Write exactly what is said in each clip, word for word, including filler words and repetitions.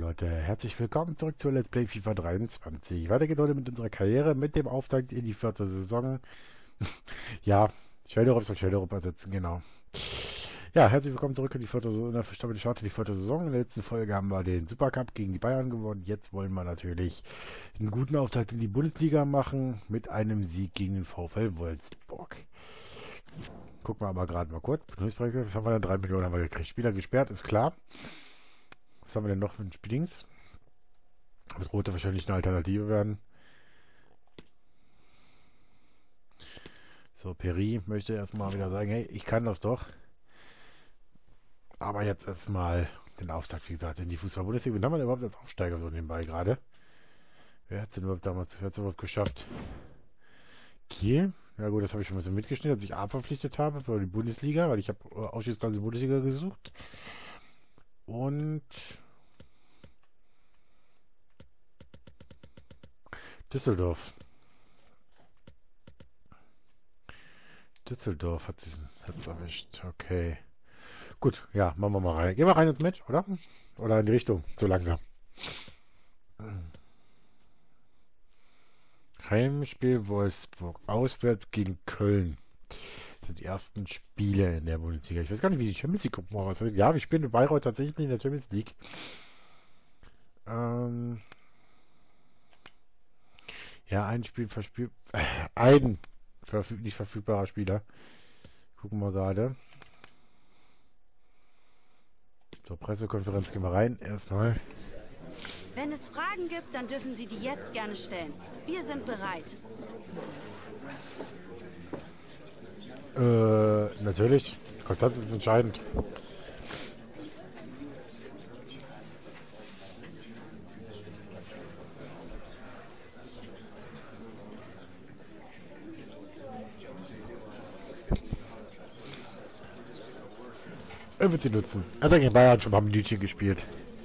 Leute, herzlich willkommen zurück zu Let's Play FIFA dreiundzwanzig. Weiter geht heute mit unserer Karriere, mit dem Auftakt in die vierte Saison. Ja, Schwelderup soll Schwelderup ersetzen, genau. Ja, herzlich willkommen zurück in die vierte Saison, in der verstandenen Start in die vierte Saison. In der letzten Folge haben wir den Supercup gegen die Bayern gewonnen. Jetzt wollen wir natürlich einen guten Auftakt in die Bundesliga machen, mit einem Sieg gegen den VfL Wolfsburg. Gucken wir aber gerade mal kurz. Was haben wir denn? drei Millionen haben wir gekriegt. Spieler gesperrt, ist klar. Was haben wir denn noch für ein Spielings? Wird Rote wahrscheinlich eine Alternative werden. So, Peri möchte erstmal wieder sagen, hey, ich kann das doch. Aber jetzt erstmal den Auftakt, wie gesagt, in die Fußball-Bundesliga. Wen haben wir denn überhaupt als Aufsteiger so nebenbei gerade? Wer hat es denn überhaupt damals, wer hat es überhaupt geschafft? Kiel? Ja gut, das habe ich schon ein bisschen mitgeschnitten, als ich A verpflichtet habe für die Bundesliga, weil ich habe ausschließlich die Bundesliga gesucht. Und Düsseldorf. Düsseldorf hat es erwischt. Okay. Gut, ja, machen wir mal rein. Gehen wir rein ins Match, oder? Oder in die Richtung, so langsam. Heimspiel Wolfsburg. Auswärts gegen Köln. Das sind die ersten Spiele in der Bundesliga. Ich weiß gar nicht, wie die Champions League gucken. Was ja, wir spielen in Bayreuth tatsächlich in der Champions League. Ähm ja, ein Spiel verspielt. Äh, ein verfüg nicht verfügbarer Spieler. Gucken wir gerade. Zur Pressekonferenz gehen wir rein. Erstmal. Wenn es Fragen gibt, dann dürfen Sie die jetzt gerne stellen. Wir sind bereit. Äh, natürlich. Konstanz ist entscheidend. Er wird sie nutzen. Er hat gegen Bayern schon mal ein Minütchen gespielt.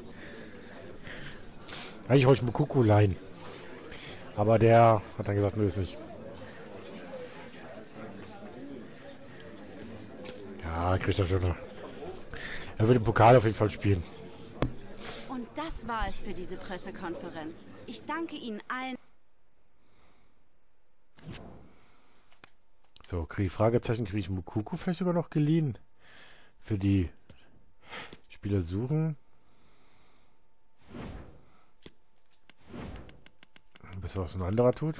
Eigentlich wollte ich Mukoko leihen. Aber der hat dann gesagt, nö, ist nicht. Ja, kriegt er schon noch. Er wird im Pokal auf jeden Fall spielen. Und das war es für diese Pressekonferenz. Ich danke Ihnen allen. So, kriege ich Fragezeichen, kriege ich Mukoko vielleicht sogar noch geliehen? Für die Spieler suchen. Bis was ein anderer tut.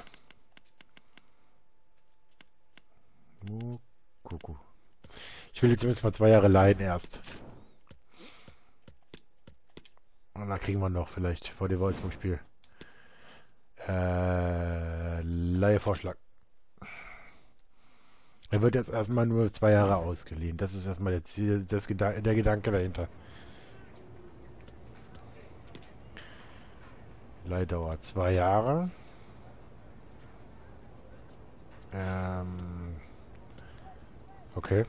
Mukoko. Ich will jetzt zumindest mal zwei Jahre leihen erst. Und dann kriegen wir noch vielleicht vor dem Wolfsburg-Spiel. Äh, Leihevorschlag. Er wird jetzt erstmal nur zwei Jahre ausgeliehen. Das ist erstmal der, Ziel, das Gedan der Gedanke dahinter. Leihdauer zwei Jahre. Ähm, okay.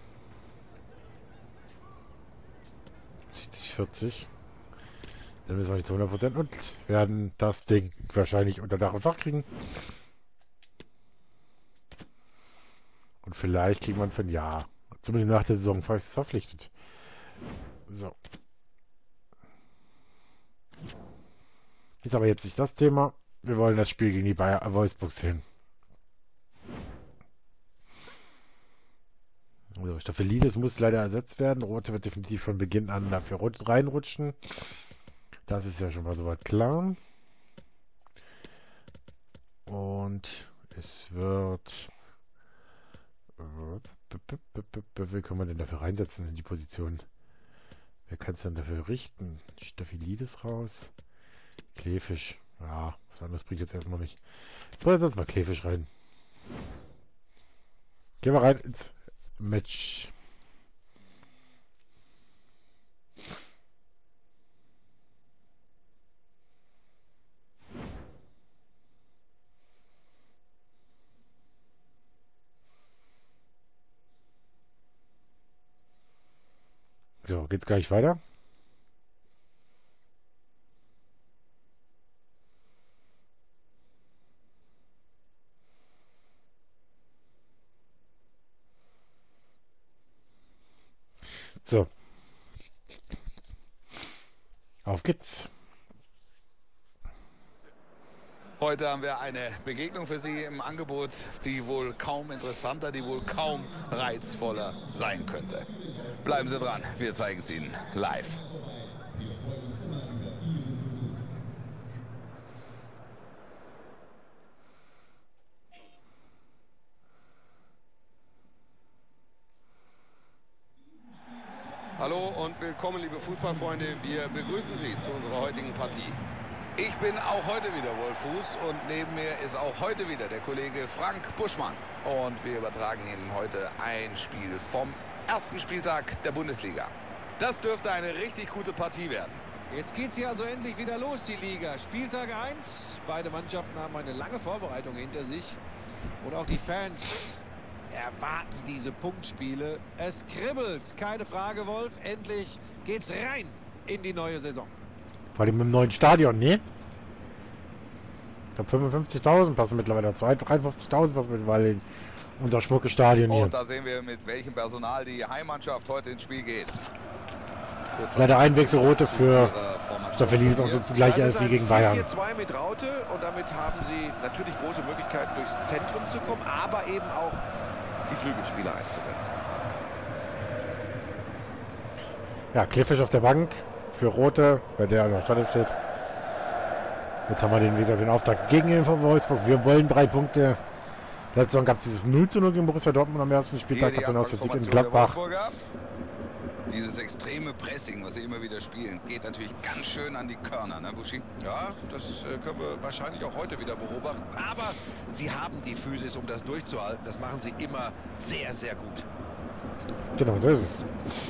sechzig, vierzig. Dann müssen wir nicht zu hundert Prozent und werden das Ding wahrscheinlich unter Dach und Fach kriegen. Und vielleicht kriegt man für ein Jahr. Zumindest nach der Saison fast verpflichtet. So. Ist aber jetzt nicht das Thema. Wir wollen das Spiel gegen die Bayer äh, Wolfsburg sehen. So, Staphylides muss leider ersetzt werden. Rote wird definitiv von Beginn an dafür reinrutschen. Das ist ja schon mal soweit klar. Und es wird... Wie kann man denn dafür reinsetzen in die Position? Wer kann es denn dafür richten? Staphylides raus. Kleefisch. Ja, was anderes bringt jetzt erstmal nicht. Ich bringe jetzt mal Kleefisch rein. Gehen wir rein ins Match. So, geht's gleich weiter? So. Auf geht's. Heute haben wir eine Begegnung für Sie im Angebot, die wohl kaum interessanter, die wohl kaum reizvoller sein könnte. Bleiben Sie dran, wir zeigen es Ihnen live. Hallo und willkommen, liebe Fußballfreunde. Wir begrüßen Sie zu unserer heutigen Partie. Ich bin auch heute wieder Wolf Fuß und neben mir ist auch heute wieder der Kollege Frank Buschmann. Und wir übertragen Ihnen heute ein Spiel vom ersten Spieltag der Bundesliga. Das dürfte eine richtig gute Partie werden. Jetzt geht sie also endlich wieder los, die Liga. Spieltag eins. Beide Mannschaften haben eine lange Vorbereitung hinter sich. Und auch die Fans erwarten diese Punktspiele. Es kribbelt, keine Frage, Wolf. Endlich geht's rein in die neue Saison. Vor allem im neuen Stadion, ne? Ich glaube fünfundfünfzigtausend passen mittlerweile, dreiundfünfzigtausend passen mittlerweile in unser schmuckes Stadion hier. Und da sehen wir, mit welchem Personal die Heimmannschaft heute ins Spiel geht. Leider ein Wechsel Rote für Staffelin ist auch jetzt die gleiche Elf wie gegen Bayern. vier zwei mit Raute und damit haben sie natürlich große Möglichkeiten durchs Zentrum zu kommen, aber eben auch die Flügelspieler einzusetzen. Ja, Kliffisch auf der Bank für Rote, weil der an der Stelle steht. Jetzt haben wir den, wie gesagt, den Auftrag gegen den von Wolfsburg. Wir wollen drei Punkte. Letzte Saison gab es dieses null zu null gegen Borussia Dortmund am ersten Spieltag. Gab es dann aus Sieg in Gladbach. Dieses extreme Pressing, was sie immer wieder spielen, geht natürlich ganz schön an die Körner, ne, Buschi? Ja, das äh, können wir wahrscheinlich auch heute wieder beobachten. Aber sie haben die Physis, um das durchzuhalten. Das machen sie immer sehr, sehr gut. Genau, so ist es.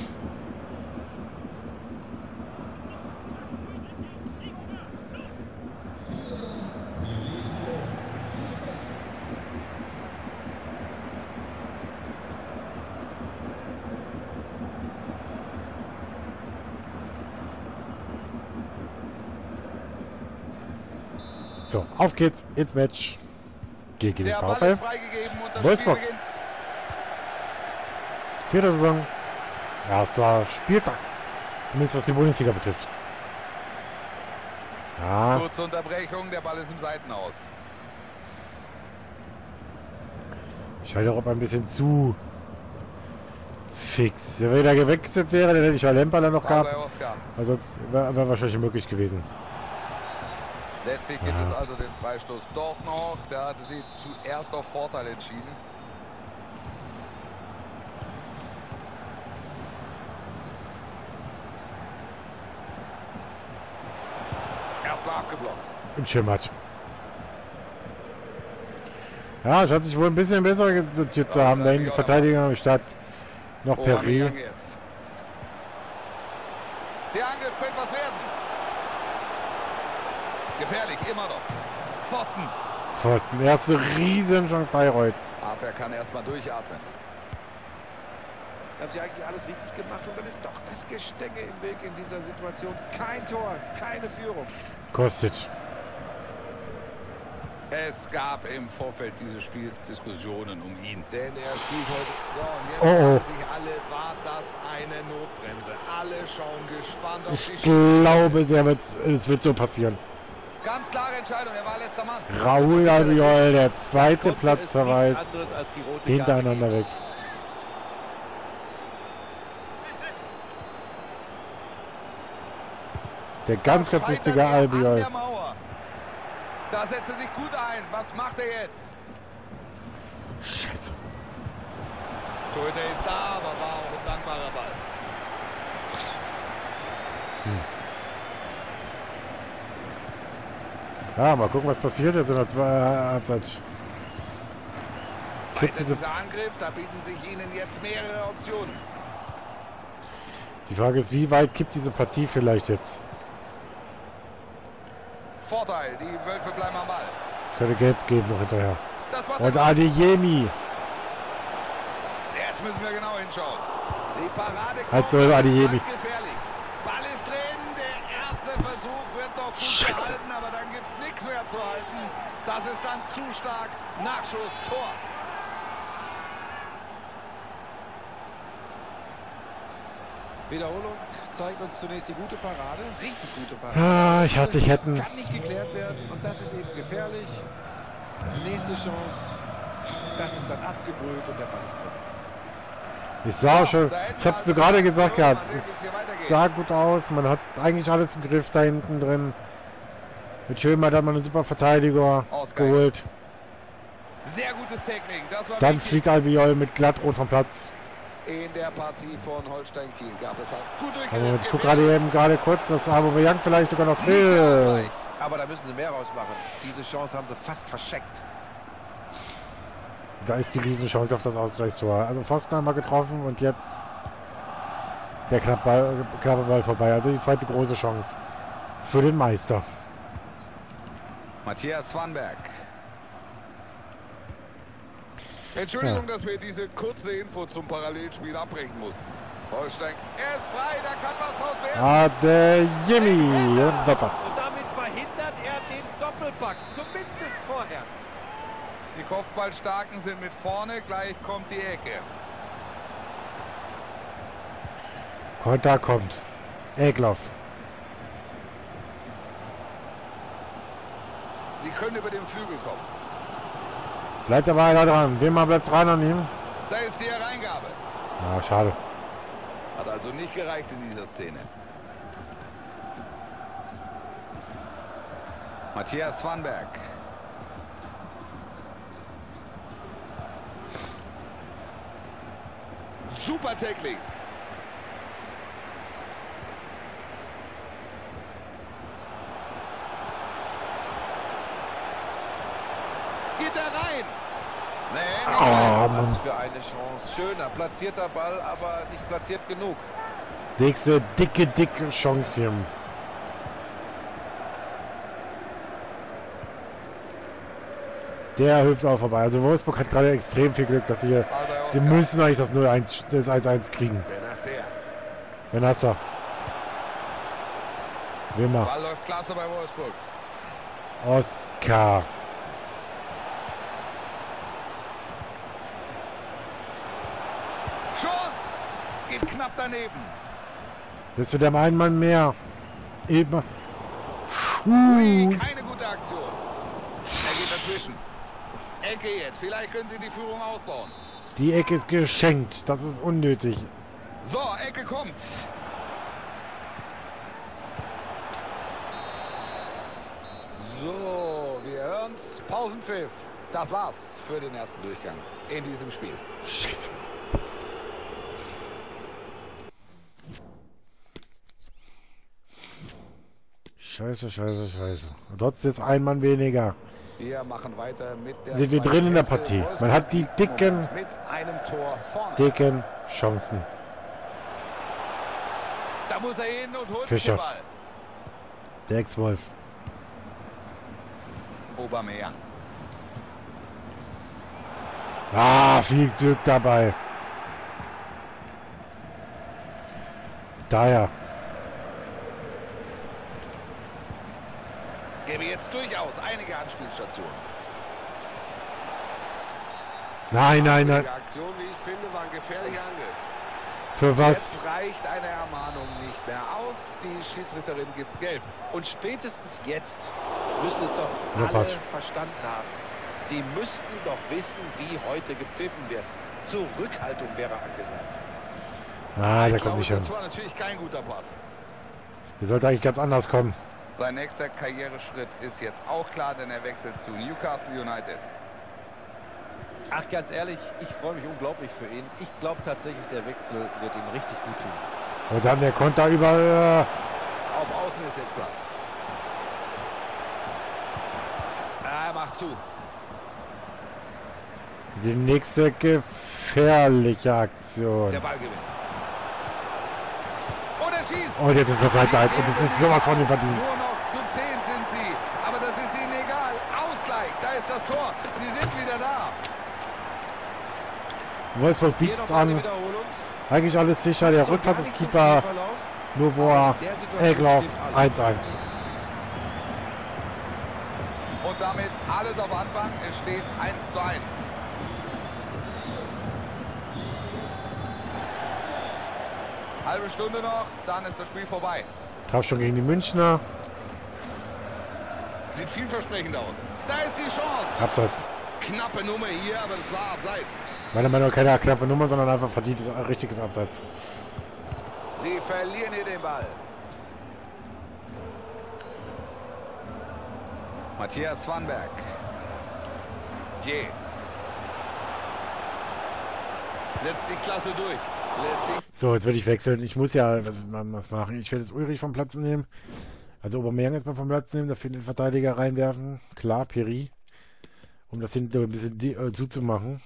So, auf geht's ins Match gegen den VfL Wolfsburg. Vierte Saison, erster Spieltag, zumindest was die Bundesliga betrifft. Ja. Kurze Unterbrechung, der Ball ist im Seitenhaus. Schallerup ein bisschen zu fix. Wenn er da gewechselt wäre, dann hätte ich Lemperler noch gehabt. Also wäre wär wahrscheinlich möglich gewesen. Letztlich gibt ja. es also den Freistoß dort noch. Da hatte sie zuerst auf Vorteil entschieden. Erstmal abgeblockt. Und schimmert. Ja, es hat sich wohl ein bisschen besser sortiert zu haben. Da hinten die Verteidiger statt noch Perry. Der Angriff könnte was werden. Gefährlich, immer noch. Pfosten. Pfosten. Erste Riesenchance Bayreuth. Abwehr kann erstmal durchatmen. Haben sie eigentlich alles richtig gemacht und dann ist doch das Gestänge im Weg in dieser Situation. Kein Tor, keine Führung. Kostic. Es gab im Vorfeld dieses Spiels Diskussionen um ihn. Denn er spielt heute. So, und jetzt oh, oh. fragen sich alle, war das eine Notbremse? Alle schauen gespannt auf ich die Ich glaube, der wird, es wird so passieren. Ganz klare Entscheidung, er war letzter Mann. Raúl Albiol, der zweite Platzverweis, hintereinander weg. Der ganz, ganz wichtige Albiol. Da setzt er sich gut ein. Was macht er jetzt? Scheiße. Torhüter ist da, aber war auch ein dankbarer Ball. Hm. Ja, mal gucken, was passiert jetzt in der zweiten Halbzeit. Weiter dieser Angriff, da bieten sich Ihnen jetzt mehrere Optionen. Die Frage ist, wie weit kippt diese Partie vielleicht jetzt? Vorteil, die Wölfe bleiben am Ball. Es könnte Gelb geben noch hinterher. Das war Und Adeyemi. Jetzt müssen wir genau hinschauen. Die Parade Halt so Adeyemi. Gefährlich. Ball ist drin, der erste Versuch wird doch gut Scheiße. gehalten, aber dann gibt es nichts mehr zu halten. Das ist dann zu stark. Nachschuss, Tor. Wiederholung zeigt uns zunächst die gute Parade. Richtig gute Parade. Ah, ich hatte, ich hätten. Kann nicht geklärt werden und das ist eben gefährlich. Nächste Chance. Das ist dann abgebrüht und der Ball ist drin. Ich sah schon, ich hab's nur gerade gesagt gehabt. Es sah gut aus, man hat eigentlich alles im Griff da hinten drin. Mit Schönmann hat man einen super Verteidiger geholt. Sehr gutes Technik. Das war Dann wichtig. fliegt Albiol mit glattrot vom Platz. In der Partie von Holstein Kiel gab es auch gut Aber durchgesetzt. jetzt guck gerade eben gerade kurz, dass Aubameyang vielleicht sogar noch trifft. Aber da müssen sie mehr rausmachen. Diese Chance haben sie fast verschenkt. Da ist die Riesenchance auf das Ausgleichstor. Also Pfosten haben wir getroffen und jetzt der knappe Ball, knappe Ball vorbei. Also die zweite große Chance für den Meister. Matthias Swanberg. Entschuldigung, Ja. dass wir diese kurze Info zum Parallelspiel abbrechen mussten. Holstein, er ist frei, da kann was aus werden. Ah, der Jimmy. Wepper. Und damit verhindert er den Doppelpack, zumindest vorerst. Die Kopfballstarken sind mit vorne, gleich kommt die Ecke. Konter kommt. Egloff. Sie können über den Flügel kommen. Bleibt aber einer dran. Wimmer bleibt dran an ihm. Da ist die Hereingabe. Ja, schade. Hat also nicht gereicht in dieser Szene. Matthias Swanberg. Super Technik. Geht er rein? Nee, nicht rein. Oh, Was Mann. für eine Chance. Schöner, platzierter Ball, aber nicht platziert genug. Nächste dicke, dicke Chance hier. Der hilft auch vorbei. Also Wolfsburg hat gerade extrem viel Glück, dass sie hier. Ball bei Sie Oscar. müssen eigentlich das null eins, das eins eins kriegen. Benacer. Wenn hast du. Wimmer. Ball läuft klasse bei Wolfsburg. Oscar. Schuss! Geht knapp daneben. Das wird dem einen Mann mehr. Eben. Ui, Uh. keine gute Aktion. Er geht dazwischen. Ecke jetzt. Vielleicht können sie die Führung ausbauen. Die Ecke ist geschenkt. Das ist unnötig. So, Ecke kommt. So, wir hören's. Pausenpfiff. Das war's für den ersten Durchgang in diesem Spiel. Scheiße. Scheiße, scheiße, scheiße. Und trotzdem ist ein Mann weniger. Wir machen weiter mit der Sind wir zweiten drin in der Hälfte. Partie. Wolfsburg Man hat die liegt dicken- mit einem Tor vorne. Dicken Chancen. Da muss er hin und holt sich Fischer. den Ball. Der Ex-Wolf. Aubameyang. Ah, viel Glück dabei. Daher. Gäbe jetzt durchaus einige Anspielstationen. Nein, nein, nein. Die Aktion, wie ich finde, war ein gefährlicher Angriff. Für was? Jetzt reicht eine Ermahnung nicht mehr aus. Die Schiedsrichterin gibt gelb. Und spätestens jetzt müssen es doch alle Lopatsch. verstanden haben. Sie müssten doch wissen, wie heute gepfiffen wird. Zurückhaltung wäre angesagt. Ah, der Ich kommt glaube, nicht hin. das war natürlich kein guter Pass. Der sollte eigentlich ganz anders kommen. Sein nächster Karriereschritt ist jetzt auch klar, denn er wechselt zu Newcastle United. Ach, ganz ehrlich, ich freue mich unglaublich für ihn. Ich glaube tatsächlich, der Wechsel wird ihm richtig gut tun. Und dann der Konter über. Äh, Auf Außen ist jetzt Platz. Er macht zu. die nächste gefährliche Aktion. Der Ball gewinnt. Und er schießt. Und jetzt ist das halt halt. Und es ist sowas von ihm verdient. Nur noch zu zehn sind sie. Aber das ist ihnen egal. Ausgleich. Da ist das Tor. Sie sind wieder da. Wolfsburg Hier bietet es noch eine an. Wiederholung. Eigentlich alles sicher. Der So gar nicht zum Rückpasskeeper. Spielverlauf. Nur wo er. In der Situation Egloff. steht alles. eins eins. Und damit alles auf Anfang. Es steht eins zu eins. Halbe Stunde noch, dann ist das Spiel vorbei. Traf schon gegen die Münchner. Sieht vielversprechend aus. Da ist die Chance. Abseits. Knappe Nummer hier, aber das war abseits. Meiner Meinung nach keine knappe Nummer, sondern einfach verdientes, richtiges Abseits. Sie verlieren hier den Ball. Matthias Swanberg. Je. Setzt die Klasse durch. Lässt So, jetzt werde ich wechseln. Ich muss ja was, was machen. Ich werde jetzt Ulrich vom Platz nehmen. Also Aubameyang jetzt mal vom Platz nehmen, dafür den Verteidiger reinwerfen. Klar, Piri. Um das hinten ein bisschen äh, zuzumachen.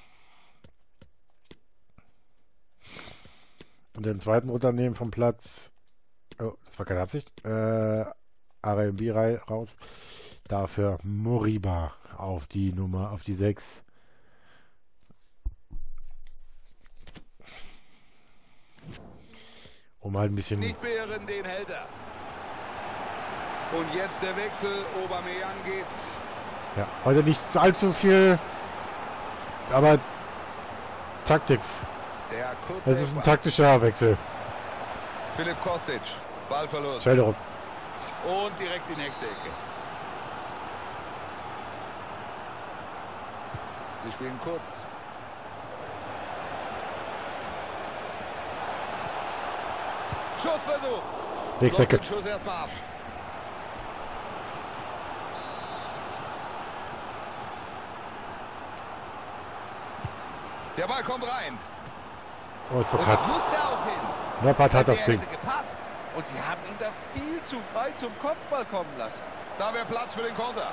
Und den zweiten runternehmen vom Platz. Oh, das war keine Absicht. Äh, R M B raus. Dafür Moriba auf die Nummer, auf die sechs. Um halt ein bisschen... nicht beirren, den hält er. Und jetzt der Wechsel. Aubameyang geht. Ja, heute nicht allzu viel, aber Taktik. Der kurze Das ist ein Eckball. taktischer Wechsel. Philipp Kostic. Ballverlust. Schelderup. Und direkt die nächste Ecke. Sie spielen kurz. Schussversuch. Nächste Blockt Ecke. den Schuss erstmal ab. Der Ball kommt rein. Oh, ist Und verkackt. da muss der auch hin. Noppert hat Der das Ding. hätte gepasst. Und sie haben ihn da viel zu frei zum Kopfball kommen lassen. Da wäre Platz für den Konter.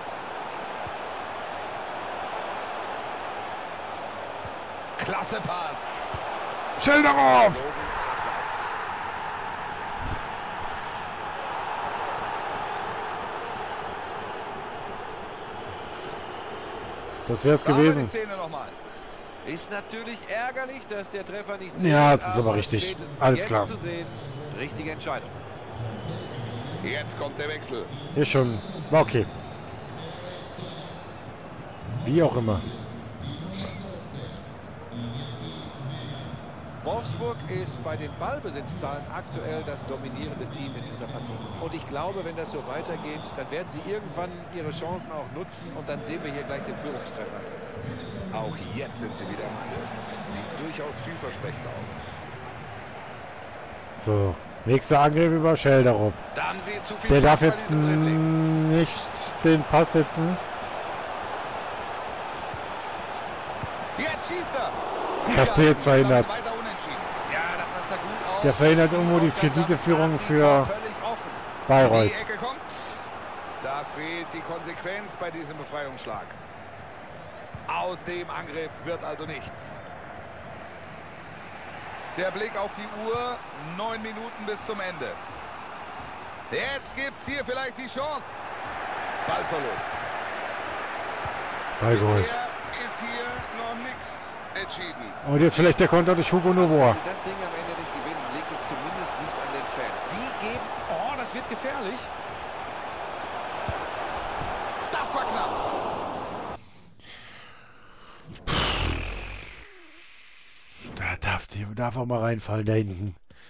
Klasse Pass. Schelderup! Abseits. Das wäre es Da haben wir gewesen. die Szene nochmal. Ist natürlich ärgerlich, dass der Treffer nicht zählt. Ja, das ist aber richtig. spätestens Alles jetzt klar. Zu sehen, richtige Entscheidung. Jetzt kommt der Wechsel. Ist schon. War okay. Wie auch immer. Wolfsburg ist bei den Ballbesitzzahlen aktuell das dominierende Team in dieser Partie. Und ich glaube, wenn das so weitergeht, dann werden sie irgendwann ihre Chancen auch nutzen und dann sehen wir hier gleich den Führungstreffer. Auch jetzt sind sie wieder im Angriff. Sieht durchaus vielversprechend aus. So. Nächster Angriff über Schelderup. Da haben sie zu viel Der darf Platz bei jetzt diesem Dribbling. nicht den Pass setzen. Jetzt schießt er. Castells verhindert. Weiter unentschieden. Ja, da passt er gut auf. Der verhindert irgendwo die Krediteführung für Völlig offen. Bayreuth. Die Ecke kommt. Da fehlt die Konsequenz bei diesem Befreiungsschlag. Aus dem Angriff wird also nichts. Der Blick auf die Uhr. Neun Minuten bis zum Ende. Jetzt gibt es hier vielleicht die Chance. Ballverlust. Bayreuth. Bisher ist hier noch nichts entschieden. Und jetzt vielleicht der Konter durch Hugo Novoa. Wenn sie das Ding am Ende nicht gewinnen, liegt es zumindest nicht an den Fans. Die geben... Oh, das wird gefährlich. Das war knapp. Da darf, die, darf auch mal reinfallen, da hinten.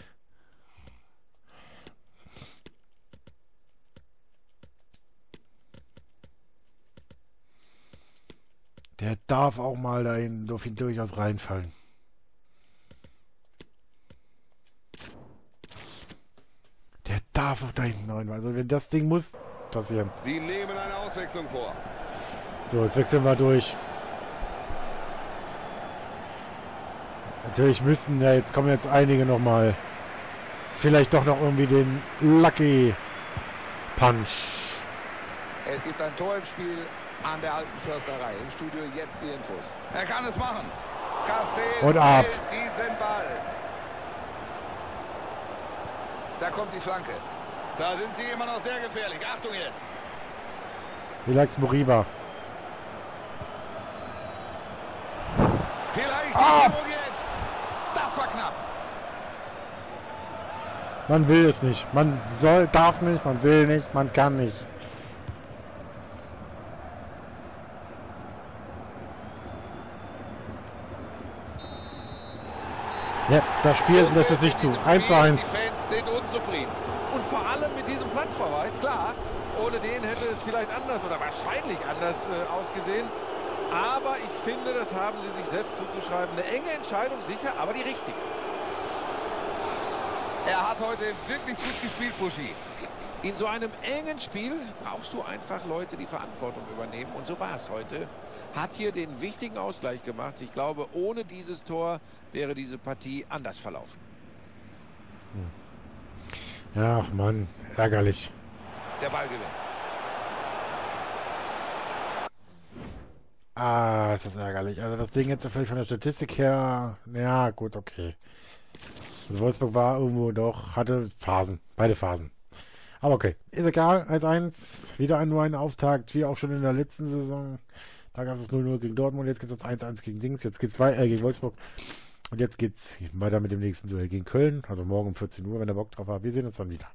Der darf auch mal da hinten darf ihn durchaus reinfallen. Der darf auch da hinten rein. Also wenn das Ding muss passieren. Sie nehmen eine Auswechslung vor. So, jetzt wechseln wir durch. Natürlich müssten ja, jetzt kommen jetzt einige nochmal. Vielleicht doch noch irgendwie den Lucky Punch. Es gibt ein Tor im Spiel an der alten Försterei. Im Studio jetzt die Infos. Er kann es machen. Castells Und ab. hält diesen Ball. Da kommt die Flanke. Da sind sie immer noch sehr gefährlich. Achtung jetzt. Relax Moriba. Vielleicht die Ab. Führung jetzt. Das war knapp. Man will es nicht. Man soll, darf nicht, man will nicht, man kann nicht. Ja, das Spiel lässt es nicht zu. eins zu eins. Die Fans sind unzufrieden. Und vor allem mit diesem Platzverweis, klar, ohne den hätte es vielleicht anders oder wahrscheinlich anders äh, ausgesehen. Aber ich finde, das haben sie sich selbst zuzuschreiben. Eine enge Entscheidung, sicher, aber die richtige. Er hat heute wirklich gut gespielt, Buschi. In so einem engen Spiel brauchst du einfach Leute, die Verantwortung übernehmen. Und so war es heute. Hat hier den wichtigen Ausgleich gemacht. Ich glaube, ohne dieses Tor wäre diese Partie anders verlaufen. Ja, ach Mann, ärgerlich. Der Ballgewinn. Ah, ist das ärgerlich. Also das Ding jetzt vielleicht von der Statistik her, ja gut, okay. Also Wolfsburg war irgendwo doch, hatte Phasen, beide Phasen. Aber okay, ist egal, eins eins, wieder ein, nur ein Auftakt, wie auch schon in der letzten Saison. Da gab es null null gegen Dortmund, jetzt gibt es eins eins gegen Dings, jetzt geht's weiter, äh, gegen Wolfsburg. Und jetzt geht's weiter mit dem nächsten Duell gegen Köln, also morgen um vierzehn Uhr, wenn ihr Bock drauf habt. Wir sehen uns dann wieder.